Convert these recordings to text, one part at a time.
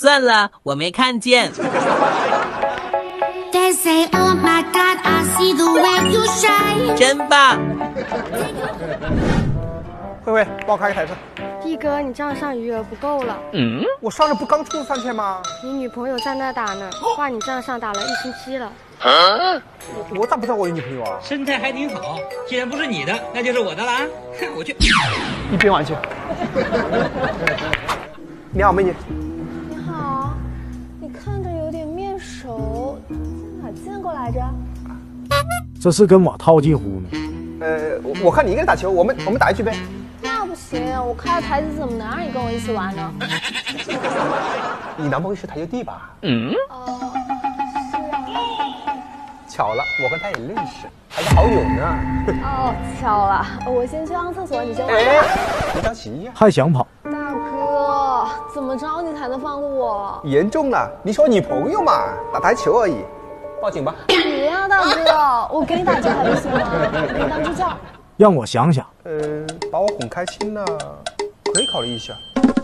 算了，我没看见。 They say, oh my God, I see the way you shine。 真棒！ 慧慧，帮我开个台子。 弟哥，你账上余额不够了。 我上次不刚出了3000吗？ 你女朋友在那打呢，挂你账上打了1星期了。 我咋不知道我有女朋友啊？ 身材还挺好，既然不是你的，那就是我的了啊！我去， 一边玩去。你好，美女。 你好，你看着有点面熟，在哪见过来着？ 这是跟我套近乎呢。 我看你一个人打球，我们打一局呗。 那不行，我开了台子怎么能让你跟我一起玩呢？ 你男朋友是台球弟吧？ 哦，是啊。 巧了，我跟他也认识，还是好友呢。 哦，巧了，我先去上厕所，你先玩。 别着急呀。 还想跑？ 大哥，怎么着你才能放过我？ 严重了，你是我女朋友嘛，打台球而已。报警吧。 别呀，大哥，我给你打球还不行吗？我给你当支教。 让我想想。 把我哄开心了，可以考虑一下。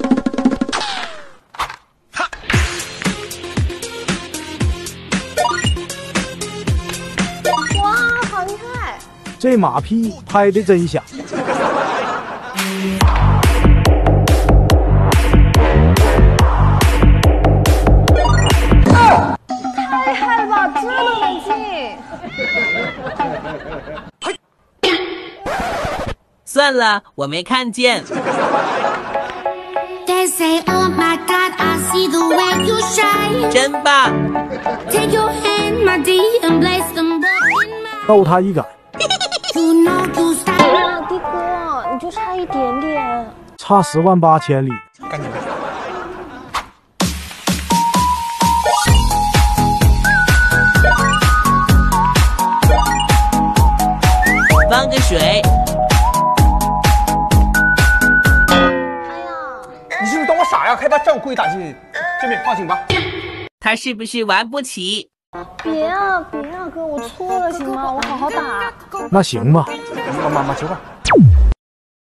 哇，好厉害！ 这马屁拍的真响。 太厉害了吧，这么冷静！ 算了，我没看见。 They say, oh my God, I see the way you shine。 真棒！ Take your hand, my dear, and place them both in mine。 逗他一杆。 You know you style。 哎呀，弟哥，你就差一点点。 差10万8千里。 赶紧的。 放个水。 你是不是当我傻呀？开发这样故意打击，这边报警吧。 他是不是玩不起？ 别啊，别啊，哥，我错了，行吗？我好好打。 那行吧。 马球吧。